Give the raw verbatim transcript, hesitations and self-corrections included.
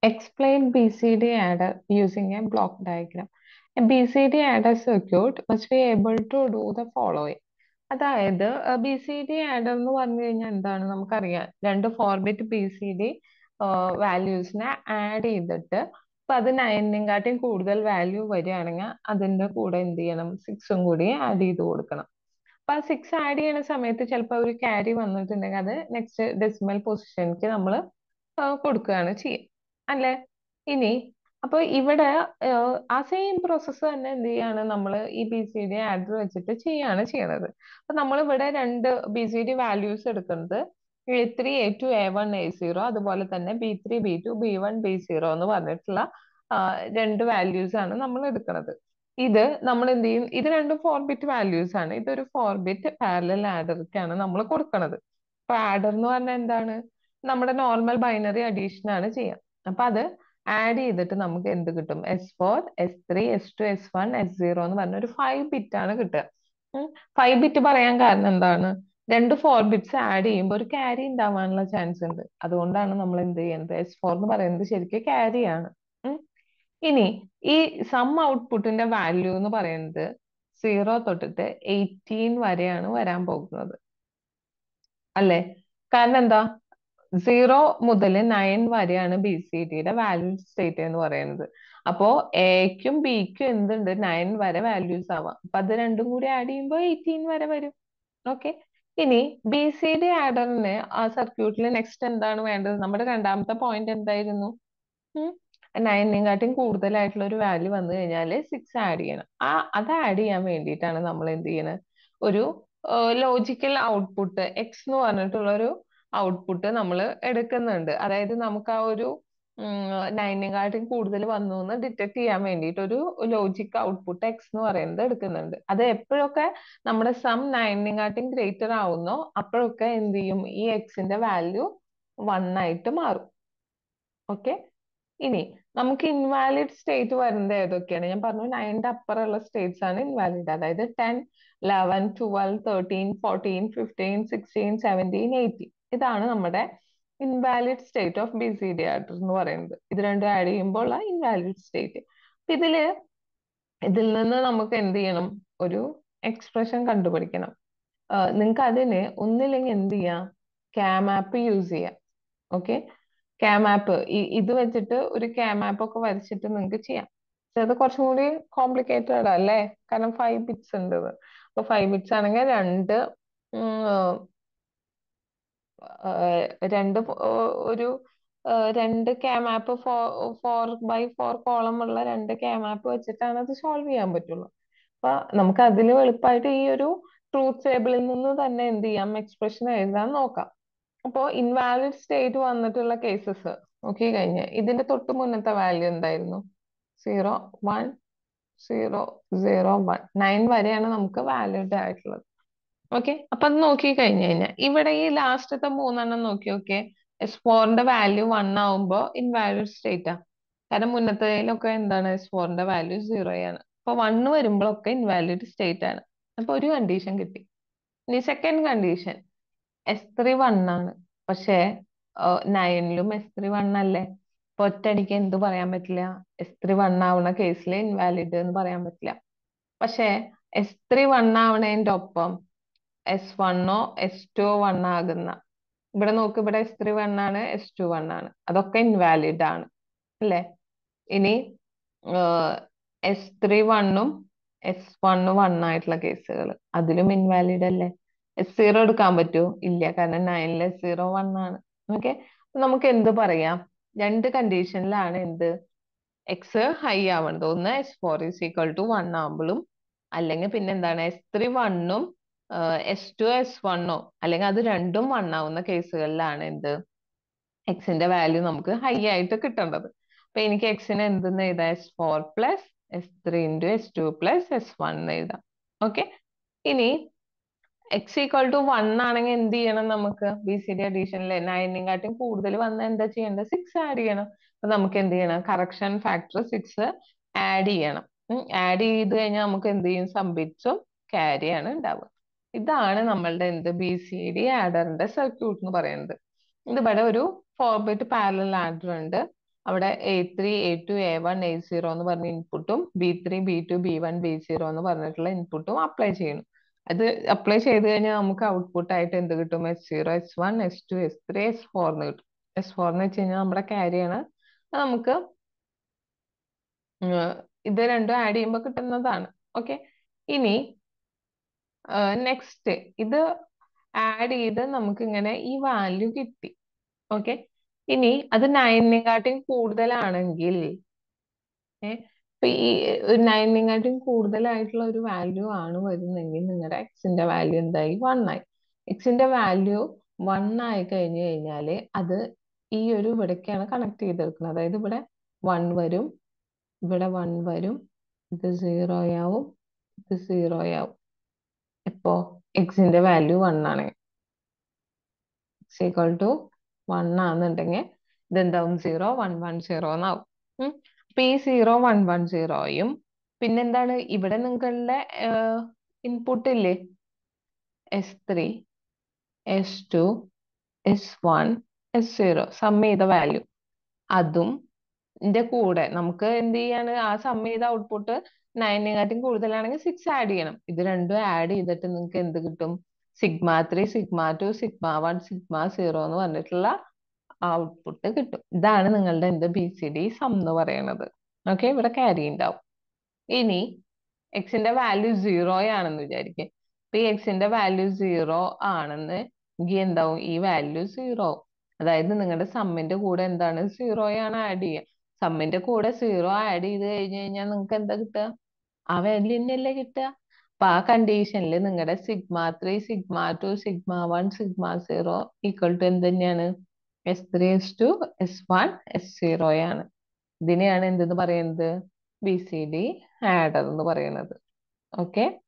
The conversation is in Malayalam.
Explain B C D adder using a block diagram. A B C D adder circuit must be able to do the following. അതായത് ബി സി ഡി ആഡർ എന്ന് പറഞ്ഞു കഴിഞ്ഞാൽ എന്താണ് നമുക്കറിയാം. രണ്ട് four bit B C D വാല്യൂസിനെ ആഡ് ചെയ്തിട്ട് അപ്പൊ അത് നയനിനെക്കാട്ടിയും കൂടുതൽ വാല്യൂ വരികയാണെങ്കിൽ അതിന്റെ കൂടെ എന്ത് ചെയ്യണം, സിക്സും കൂടി ആഡ് ചെയ്ത് കൊടുക്കണം. അപ്പൊ ആ സിക്സ് ആഡ് ചെയ്യുന്ന സമയത്ത് ചിലപ്പോൾ ഒരു ക്യാരി വന്നിട്ടുണ്ടെങ്കിൽ അത് നെക്സ്റ്റ് ഡെസിമൽ പൊസിഷനിക്ക് നമ്മൾ കൊടുക്കുകയാണ് ചെയ്യുക, അല്ലെ? ഇനി അപ്പൊ ഇവിടെ ഏഹ്, ആ സെയിം പ്രോസസ്സ് തന്നെ എന്ത് ചെയ്യാണ് നമ്മൾ ഈ ബി സി ഡി ആഡർ വെച്ചിട്ട് ചെയ്യാണ് ചെയ്യണത്. അപ്പൊ നമ്മൾ ഇവിടെ രണ്ട് ബി സി ഡി വാല്യൂസ് എടുക്കുന്നത് A three A two A one A zero, അതുപോലെ തന്നെ B three B two B one B zero എന്ന് പറഞ്ഞിട്ടുള്ള ആ, രണ്ട് വാല്യൂസ് ആണ് നമ്മൾ എടുക്കുന്നത്. ഇത് നമ്മൾ എന്ത് ചെയ്യും, ഇത് രണ്ടും ഫോർ ബിറ്റ് വാല്യൂസ് ആണ്. ഇതൊരു ഫോർ ബിറ്റ് പാരലൽ ആഡർക്കാണ് നമ്മൾ കൊടുക്കുന്നത്. അപ്പൊ ആഡർ എന്ന് പറഞ്ഞാൽ എന്താണ്, നമ്മുടെ നോർമൽ ബൈനറി അഡീഷൻ ആണ് ചെയ്യുക. അപ്പൊ അത് ആഡ് ചെയ്തിട്ട് നമുക്ക് എന്ത് കിട്ടും, S four S three S two S one S zero എന്ന് പറഞ്ഞ ഒരു ഫൈവ് ബിറ്റ് ആണ് കിട്ടുക. ഫൈവ് ബിറ്റ് പറയാൻ കാരണം എന്താണ്, രണ്ട് ഫോർ ബിറ്റ്സ് ആഡ് ചെയ്യുമ്പോൾ ഒരു ക്യാരി ഉണ്ടാവാനുള്ള ചാൻസ് ഉണ്ട്. അതുകൊണ്ടാണ് നമ്മൾ എന്ത് ചെയ്യുന്നത്, എസ് ഫോർ എന്ന് പറയുന്നത് ശരിക്കും ക്യാരി ആണ്. ഉം. ഇനി ഈ സം ഔട്ട്പുട്ടിന്റെ വാല്യൂ എന്ന് പറയുന്നത് സീറോ തൊട്ടിട്ട് എയ്റ്റീൻ വരെയാണ് വരാൻ പോകുന്നത്, അല്ലേ? കാരണം എന്താ, സീറോ മുതൽ നയൻ വരെയാണ് ബി സി ഡിയുടെ വാല്യൂ സ്റ്റേറ്റ് എന്ന് പറയുന്നത്. അപ്പോ എക്കും ബിക്കും എന്തുണ്ട്, നയൻ വരെ വാല്യൂസ് ആവാം. അപ്പൊ അത് രണ്ടും കൂടി ആഡ് ചെയ്യുമ്പോൾ എയ്റ്റീൻ വരെ വരും. ഓക്കെ. ഇനി ബി സി ഡി ആഡറിന് ആ സർക്യൂട്ടിൽ നെക്സ്റ്റ് എന്താണ് വേണ്ടത്, നമ്മുടെ രണ്ടാമത്തെ പോയിന്റ് എന്തായിരുന്നു, നയനിനെക്കാട്ടും കൂടുതലായിട്ടുള്ള ഒരു വാല്യൂ വന്നു കഴിഞ്ഞാൽ സിക്സ് ആഡ് ചെയ്യണം. ആ അത് ആഡ് ചെയ്യാൻ വേണ്ടിയിട്ടാണ് നമ്മൾ എന്ത് ചെയ്യണത്, ഒരു ലോജിക്കൽ ഔട്ട്പുട്ട് എക്സ് എന്ന് പറഞ്ഞിട്ടുള്ള ഒരു ഔട്ട്പുട്ട് നമ്മൾ എടുക്കുന്നുണ്ട്. അതായത് നമുക്ക് ആ ഒരു നയനിനെക്കാട്ടും കൂടുതൽ വന്നു എന്ന് ഡിറ്റക്ട് ചെയ്യാൻ വേണ്ടിയിട്ട് ഒരു ലോജിക് ഔട്ട്പുട്ട് എക്സ് എന്ന് പറയുന്നത് എടുക്കുന്നുണ്ട്. അത് എപ്പോഴൊക്കെ നമ്മുടെ സം നയനിനെക്കാട്ടും ഗ്രേറ്റർ ആവുന്നോ അപ്പോഴൊക്കെ എന്ത് ചെയ്യും, ഈ എക്സിന്റെ വാല്യൂ വൺ ആയിട്ട് മാറും. ഓക്കെ. ഇനി നമുക്ക് ഇൻവാലിഡ് സ്റ്റേറ്റ് വരുന്നത് ഏതൊക്കെയാണ്, ഞാൻ പറഞ്ഞു നയന്റെ അപ്പുറമുള്ള സ്റ്റേറ്റ്സ് ആണ് ഇൻവാലിഡ്. അതായത് ten eleven twelve thirteen fourteen fifteen sixteen seventeen eighteen ഇതാണ് നമ്മുടെ invalid state of B C D adder എന്ന് പറയുന്നത്. ഇത് രണ്ടും ആഡ് ചെയ്യുമ്പോൾ ഉള്ള ഇൻവാലിഡ് സ്റ്റേറ്റ്. ഇതില് ഇതിൽ നിന്ന് നമുക്ക് എന്ത് ചെയ്യണം, ഒരു എക്സ്പ്രഷൻ കണ്ടുപിടിക്കണം. നിങ്ങൾക്ക് അതിന് ഒന്നില്ലെങ്കിൽ എന്ത് ചെയ്യാം, ക്യാം ആപ്പ് യൂസ് ചെയ്യാം. ഓക്കെ. ക്യാം ആപ്പ് ഇത് വെച്ചിട്ട് ഒരു ക്യാം ആപ്പ് ഒക്കെ വരച്ചിട്ട് നിങ്ങൾക്ക് ചെയ്യാം. പക്ഷെ അത് കുറച്ചും കൂടി കോംപ്ലിക്കേറ്റഡ് അല്ലേ, കാരണം ഫൈവ് ബിറ്റ്സ് ഉണ്ട് ഇത്. അപ്പൊ ഫൈവ് ബിറ്റ്സ് ആണെങ്കിൽ രണ്ട് ഉം, ഏഹ്, രണ്ട് ഫോ- ഒരു ഏഹ്, രണ്ട് K map four by four column ഉള്ള രണ്ട് ക്യാം ആപ്പ് വെച്ചിട്ടാണ് അത് സോൾവ് ചെയ്യാൻ പറ്റുള്ളൂ. അപ്പൊ നമുക്ക് അതിൽ എളുപ്പമായിട്ട് ഈ ഒരു ട്രൂത്ത് ടേബിളിൽ നിന്ന് തന്നെ എന്ത് ചെയ്യാം, എക്സ്പ്രഷൻ എഴുതാൻ നോക്കാം. അപ്പോ ഇൻവാലിഡ് സ്റ്റേറ്റ് വന്നിട്ടുള്ള കേസസ് നോക്കി കഴിഞ്ഞാൽ ഇതിന്റെ തൊട്ട് മുന്നത്തെ വാല്യൂ എന്തായിരുന്നു, zero one zero zero one nine വരെയാണ് നമുക്ക് വാലിഡ് ആയിട്ടുള്ളത്. ഓക്കെ. അപ്പൊ അത് നോക്കി കഴിഞ്ഞു കഴിഞ്ഞാൽ ഇവിടെ ഈ ലാസ്റ്റത്തെ മൂന്നെണ്ണം നോക്കി നോക്കിയേ, എസ് ഫോറിന്റെ വാല്യൂ വൺ ആവുമ്പോ ഇൻവാലിഡ് സ്റ്റേറ്റ് ആ. കാരണം മുന്നത്തേലൊക്കെ എന്താണ്, എസ് ഫോറിന്റെ വാല്യൂ സീറോ ആണ്. അപ്പൊ വണ്ണ് വരുമ്പോഴൊക്കെ ഇൻവാലിഡ് സ്റ്റേറ്റ് ആണ്. അപ്പൊ ഒരു കണ്ടീഷൻ കിട്ടി. ഇനി second condition, S three one ആണ്, പക്ഷേ നയനിലും എസ് ത്രീ വൺ അല്ലേ. അപ്പൊ ഒറ്റയടിക്ക് എന്ത് പറയാൻ പറ്റില്ല, എസ് ത്രീ വൺ ആവുന്ന കേസിൽ ഇൻവാലിഡ് എന്ന് പറയാൻ പറ്റില്ല. പക്ഷേ എസ് ത്രീ വൺ ആവണതിന്റെ ഒപ്പം എസ് വണ്ണോ എസ് ടു വൺ ആകുന്ന, ഇവിടെ നോക്ക്, ഇവിടെ എസ് ത്രീ വൺ ആണ് എസ് ടു വൺ ആണ്, അതൊക്കെ ഇൻവാലിഡ് ആണ്, അല്ലേ? ഇനി എസ് ത്രീ വണ്ണും എസ് വണ്ണും വൺ ആയിട്ടുള്ള കേസുകൾ, അതിലും ഇൻവാലിഡ് അല്ലേ? എസ് സീറോ എടുക്കാൻ പറ്റുമോ, ഇല്ല, കാരണം നയനിൽ എസ് സീറോ വൺ ആണ്. ഓക്കെ. നമുക്ക് എന്ത് പറയാം, രണ്ട് കണ്ടീഷനിലാണ് എന്ത് എക്സ് ഹൈ ആവണത്. ഒന്ന് S four is equal to one ആവുമ്പോഴും, അല്ലെങ്കിൽ പിന്നെ എന്താണ് എസ് ത്രീ വണ്ണും എസ് ടു എസ് വണ്ണോ അല്ലെങ്കിൽ അത് രണ്ടും വൺ ആവുന്ന കേസുകളിലാണ് എന്ത് എക്സിന്റെ വാല്യൂ നമുക്ക് ഹൈ ആയിട്ട് കിട്ടേണ്ടത്. അപ്പൊ എനിക്ക് എക്സിന് എന്തെന്ന് എഴുതാം, S four plus S three into S two plus S one എഴുതാം. ഓക്കെ. ഇനി എക്സ് ഈക്വൽ ടു വൺ ആണെങ്കിൽ എന്ത് ചെയ്യണം, നമുക്ക് ബി സി ഡി അഡീഷനിലെ നയനെക്കാട്ടും കൂടുതൽ വന്നാൽ എന്താ ചെയ്യേണ്ടത്, സിക്സ് ആഡ് ചെയ്യണം. അപ്പൊ നമുക്ക് എന്ത് ചെയ്യണം, കറക്ഷൻ ഫാക്ടർ സിക്സ് ആഡ് ചെയ്യണം. ആഡ് ചെയ്ത് കഴിഞ്ഞാൽ നമുക്ക് എന്ത് ചെയ്യും, സംബിറ്റ്സും ക്യാരിയാണ് ഉണ്ടാവുക. ഇതാണ് നമ്മളുടെ എന്ത് ബി സി ഡി ആഡറിന്റെ സർക്യൂട്ട് എന്ന് പറയുന്നത്. ഇതിവിടെ ഒരു ഫോർ ബിറ്റ് പാരലൽ ആഡർ ഉണ്ട്. അവിടെ A three A two A one A zero എന്ന് പറഞ്ഞ ഇൻപുട്ടും B three B two B one B zero എന്ന് പറഞ്ഞിട്ടുള്ള ഇൻപുട്ടും അപ്ലൈ ചെയ്യണം. അത് അപ്ലൈ ചെയ്ത് കഴിഞ്ഞാൽ നമുക്ക് ഔട്ട്പുട്ട് ആയിട്ട് എന്ത് കിട്ടും? S zero S one S two S three S four എന്ന് കിട്ടും. എസ് ഫോർ എന്ന് വെച്ച് കഴിഞ്ഞാൽ നമ്മുടെ ക്യാരിയാണ്. അത് നമുക്ക് ഉം, ഇത് രണ്ടും ആഡ് ചെയ്യുമ്പോൾ കിട്ടുന്നതാണ്. ഓക്കെ, ഇനി നെക്സ്റ്റ് ഇത് ആഡ് ചെയ്ത് നമുക്ക് ഇങ്ങനെ ഈ വാല്യൂ കിട്ടി. ഓക്കെ, ഇനി അത് നയനിനെക്കാട്ടിയും കൂടുതലാണെങ്കിൽ ഏഹ് ഇപ്പൊ ഈ നയനിനെക്കാട്ടിയും കൂടുതലായിട്ടുള്ള ഒരു വാല്യൂ ആണ് വരുന്നെങ്കിൽ നിങ്ങളുടെ എക്സിന്റെ വാല്യൂ എന്തായി? വൺ ആയി. എക്സിന്റെ വാല്യൂ വൺ ആയി കഴിഞ്ഞു കഴിഞ്ഞാല് അത് ഈ ഒരു ഇവിടേക്കാണ് കണക്ട് ചെയ്തെടുക്കുന്നത്. അതായത് ഇവിടെ വൺ വരും, ഇവിടെ വൺ വരും, ഇത് സീറോ ആവും, ഇത് സീറോ ആവും. ഇപ്പോ എക്സിന്റെ വാല്യൂ വൺ ആണ്, എക്സ് ഈക്വൽ ടു വൺ ആണെന്നുണ്ടെങ്കിൽ ഇതെന്താവും? സീറോ വൺ വൺ സീറോ എന്നാവും. ഉം. അപ്പൊ ഈ സീറോ വൺ വൺ സീറോയും പിന്നെന്താണ് ഇവിടെ നിങ്ങളുടെ ഇൻപുട്ട് ഇല്ലേ? S three S two S one S zero sum ചെയ്ത വാല്യൂ, അതും ന്റെ കൂടെ നമുക്ക് എന്ത് ചെയ്യാണ്? ആ സം ചെയ്ത ഔട്ട്പുട്ട് നയനെക്കാട്ടും കൂടുതലാണെങ്കിൽ സിക്സ് ആഡ് ചെയ്യണം. ഇത് രണ്ടും ആഡ് ചെയ്തിട്ട് നിങ്ങൾക്ക് എന്ത് കിട്ടും? Sigma three sigma two sigma one sigma zero എന്ന് പറഞ്ഞിട്ടുള്ള ഔട്ട്പുട്ട് കിട്ടും. ഇതാണ് നിങ്ങളുടെ എന്ത്? ബി സി ഡി സം എന്ന് പറയുന്നത്. ഓക്കെ, ഇവിടെ ക്യാരി ഉണ്ടാവും. ഇനി എക്സിന്റെ വാല്യൂ സീറോ ആണെന്ന് വിചാരിക്കും. ഇപ്പൊ ഈ എക്സിന്റെ വാല്യൂ സീറോ ആണെന്ന് എങ്കിൽ എന്താവും? ഈ വാല്യൂ സീറോ. അതായത് നിങ്ങളുടെ സമ്മിന്റെ കൂടെ എന്താണ്? സീറോ ആണ് ആഡ് ചെയ്യുക. സമ്മിന്റെ കൂടെ സീറോ ആഡ് ചെയ്ത് കഴിഞ്ഞ് കഴിഞ്ഞാൽ നിങ്ങൾക്ക് എന്താ കിട്ടുക? ആ വാല്യൂ തന്നെയല്ലേ കിട്ടുക. അപ്പൊ ആ കണ്ടീഷനിൽ നിങ്ങളുടെ sigma three sigma two sigma one sigma zero equal to എന്ത് തന്നെയാണ്? S three S two S one S zero ആണ്. ഇതിനെയാണ് എന്തെന്ന് പറയുന്നത്? ബി സി ഡി ആഡർ എന്ന് പറയുന്നത്. ഓക്കെ.